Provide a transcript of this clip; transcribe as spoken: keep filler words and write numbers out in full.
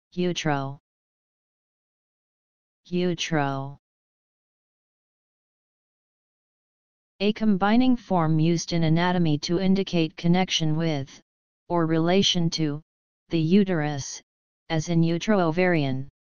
Utro. Utro. A combining form used in anatomy to indicate connection with, or relation to, the uterus, as in utro-ovarian.